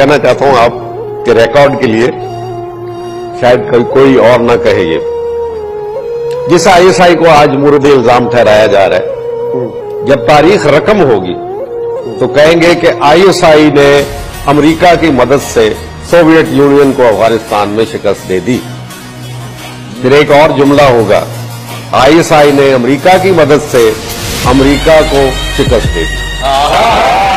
कहना चाहता हूं आप के रिकॉर्ड के लिए, शायद कोई और ना कहे ये, जिस आईएसआई को आज मुर्द इल्जाम ठहराया जा रहा है, जब तारीख रकम होगी तो कहेंगे कि आईएसआई ने अमेरिका की मदद से सोवियत यूनियन को अफगानिस्तान में शिकस्त दे दी। फिर एक और जुमला होगा, आईएसआई ने अमेरिका की मदद से अमेरिका को शिकस्त दे दी।